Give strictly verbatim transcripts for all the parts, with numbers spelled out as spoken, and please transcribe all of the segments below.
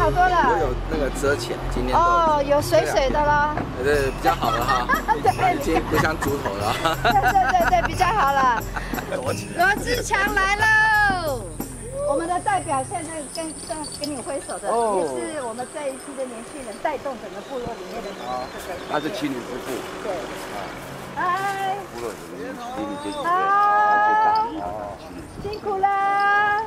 好多了。 我有那个遮潜，今天哦，有水水的了。 对，比较好了哈。对，已经不像猪头了。 对对对对，比较好了。罗志强来喽！我们的代表现在跟跟跟你挥手的，也是我们这一批的年轻人带动整个部落里面的。 他是七女夫妇。 对。嗨。 部落里面离你最近。 好。辛苦啦。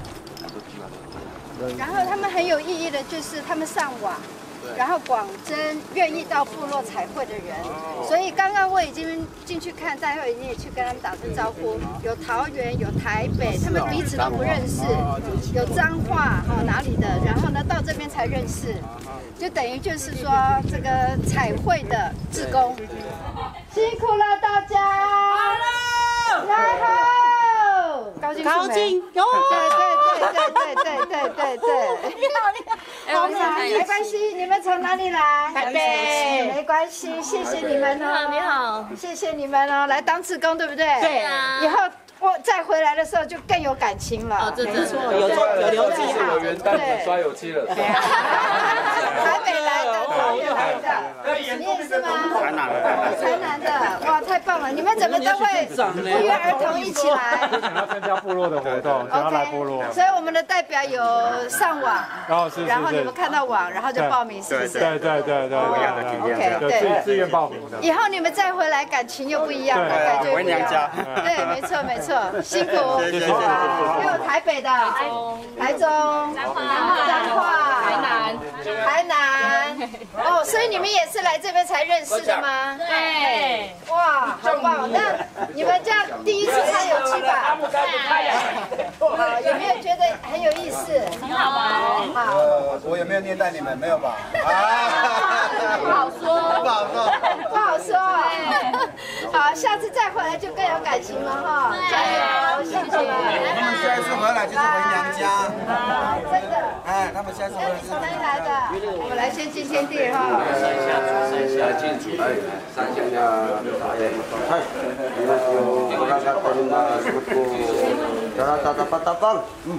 然后他们很有意义的就是他们上网，然后广征愿意到部落彩绘的人。所以刚刚我已经进去看，待会你也去跟他们打声招呼。有桃园，有台北，他们彼此都不认识。有彰化哈哪里的，然后呢到这边才认识，就等于就是说这个彩绘的志工，辛苦了大家。好了，来好，高兴高兴哟。对对对对对对对，你好你好，没关系，你们从哪里来？台北，没关系，谢谢你们哦。你好，谢谢你们哦，来当志工对不对？对啊。以后我再回来的时候就更有感情了。哦，这没错，有有留记好。有元旦的刷油漆了。 台北来的，桃园来的，你也是吗？台南的，台南的，哇，太棒了！你们怎么都会不约而同一起来？ 想要参加部落的活动，想要来部落。 所以我们的代表有上网，然后你们看到网，然后就报名，是不是？ 对对对对 ，OK， 对， 自愿报名的。 以后你们再回来，感情又不一样了，感觉不一样。对，没错没错，辛苦。 谢谢谢谢。 又有台北的，台中、彰化、台南、台南。哦，所以你们也是来这边才认识的吗？对。哇，好棒！那你们这样第一次擦油漆吧？好，有没有觉得很有意思？很好玩。好。 我有没有虐待你们？没有吧？ 不好说， 不好说， 不好说。好，下次再回来就更有感情了哈。加油，辛苦了。 他们下一次回来就是回娘家。 啊，真的。 哎，他们下次回来。 从哪里来的？我来先进天地哈。 来进主，哎，三下呀，哎，我看看他们那什么都，打打打打打棒，嗯。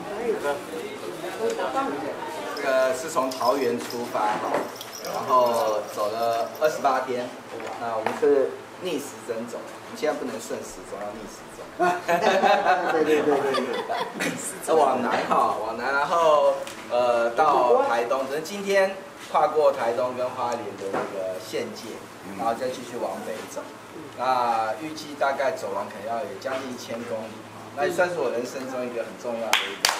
这个是从桃园出发哈，然后走了二十八天，那我们是逆时针走，我们现在不能顺时钟，要逆时钟。对对对对对。往南哈，往南，然后呃到台东，只是今天跨过台东跟花莲的那个县界，然后再继续往北走。那预计大概走完可能要有将近一千公里，那也算是我人生中一个很重要的一个。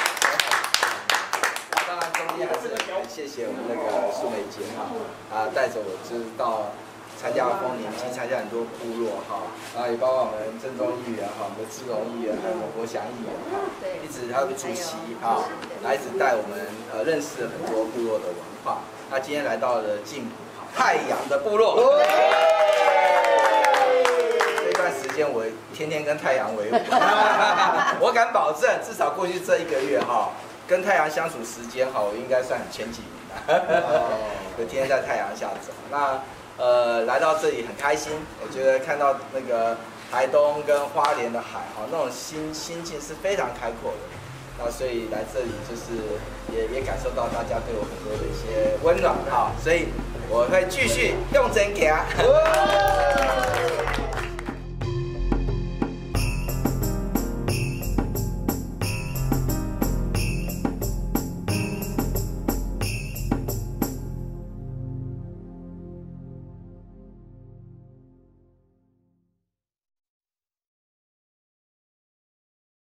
当然中间还是很谢谢我们那个苏美杰哈，啊带着我就是到参加丰年祭，参加很多部落哈，然后也包括我们郑中议员哈，我们的志荣议员，还有我们国祥议员哈，一直还有主席哈，来一直带我们呃认识了很多部落的文化。那今天来到了晋埔太阳的部落。这段时间我天天跟太阳为伍，我敢保证，至少过去这一个月哈。跟太阳相处时间哈，我应该算很前几名的，就天天在太阳下走。那呃来到这里很开心，我觉得看到那个台东跟花莲的海哈，那种心心境是非常开阔的。那所以来这里就是也也感受到大家对我很多的一些温暖哈，所以我会继续用真给啊。